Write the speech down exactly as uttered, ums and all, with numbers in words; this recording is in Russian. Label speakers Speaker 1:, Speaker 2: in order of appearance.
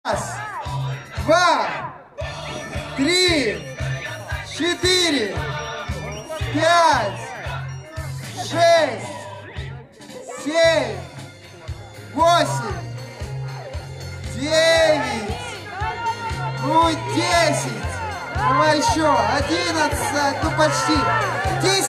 Speaker 1: Раз, два, три, четыре, пять, шесть, семь, восемь, девять, ну десять, давай еще, одиннадцать, ну почти, десять.